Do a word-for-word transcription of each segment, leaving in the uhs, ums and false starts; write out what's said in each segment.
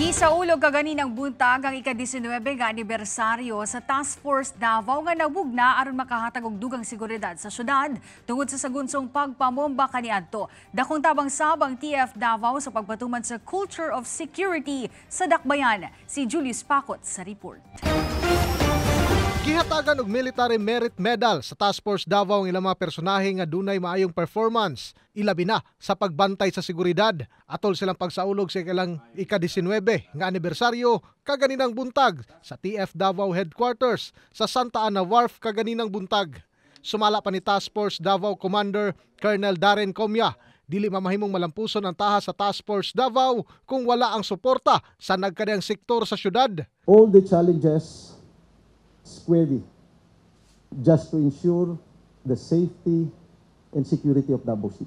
Gisaulog kaganinang buntag ang ika-diecinuwebe nga anibersaryo sa Task Force Davao nga nabugna aron makahatag og dugang seguridad sa syudad tungod sa sagunsong pagpamomba kaniadto. Dakong tabang sabang T F Davao sa pagpatuman sa culture of security sa dakbayan. Si Julius Pacot sa report. Gihatagan og Military Merit Medal sa Task Force Davao ang ilang mga personahe nga dunay maayong performance, ilabi na sa pagbantay sa seguridad. Atol silang pagsaulog sa ilang ika-diecinuwebe nga anibersaryo kaganinang buntag sa T F Davao Headquarters sa Santa Ana Wharf kaganinang buntag. Sumala pa ni Task Force Davao Commander Colonel Darren Comia, dili mamahimong malampuson ang taha sa Task Force Davao kung wala ang suporta sa nagkadayang sektor sa syudad. All the challenges squarely just to ensure the safety and security of Davao City.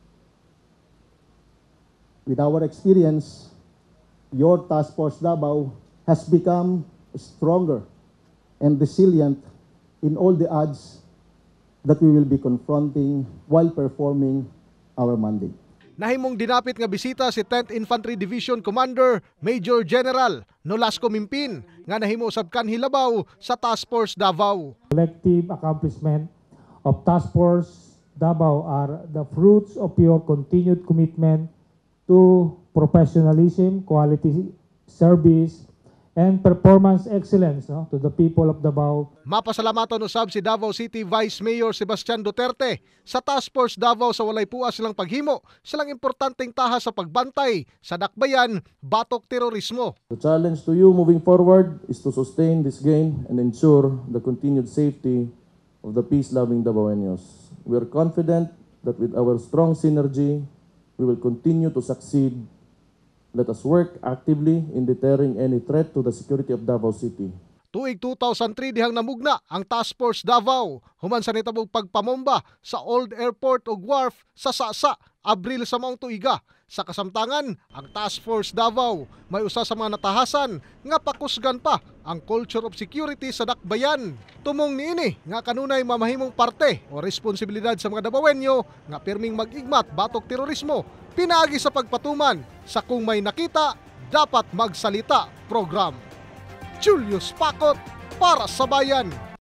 With our experience, your Task Force Davao has become stronger and resilient in all the odds that we will be confronting while performing our mandate. Nahimong dinapit nga bisita si tenth Infantry Division Commander Major General Nolasco Mimpin nga nahimo usab kanhi labaw sa Task Force Davao. Collective accomplishment of Task Force Davao are the fruits of your continued commitment to professionalism, quality service, and performance excellence no, to the people of Davao. Mapasalamatan usab si Davao City Vice Mayor Sebastian Duterte sa Task Force Davao sa walay puas silang paghimo silang importanteng taha sa pagbantay sa dakbayan batok terorismo. The challenge to you moving forward is to sustain this gain and ensure the continued safety of the peace-loving Davaoenos. We are confident that with our strong synergy, we will continue to succeed. Let us work actively in deterring any threat to the security of Davao City. Tuig two thousand three dihang namugna ang Task Force Davao human sa nitabog pagpamomba sa Old Airport ug Wharf sa Sasa, Abril sa maong tuiga. Sa kasamtangan, ang Task Force Davao may usa sa mga natahasan nga pakusgan pa ang culture of security sa dakbayan. Tumong niini nga kanunay mamahimong parte o responsibilidad sa mga Davaoenyo nga pirming mag-igmat batok terorismo pinaagi sa pagpatuman sa kung may nakita, dapat magsalita program. Julius Pacot para sa bayan.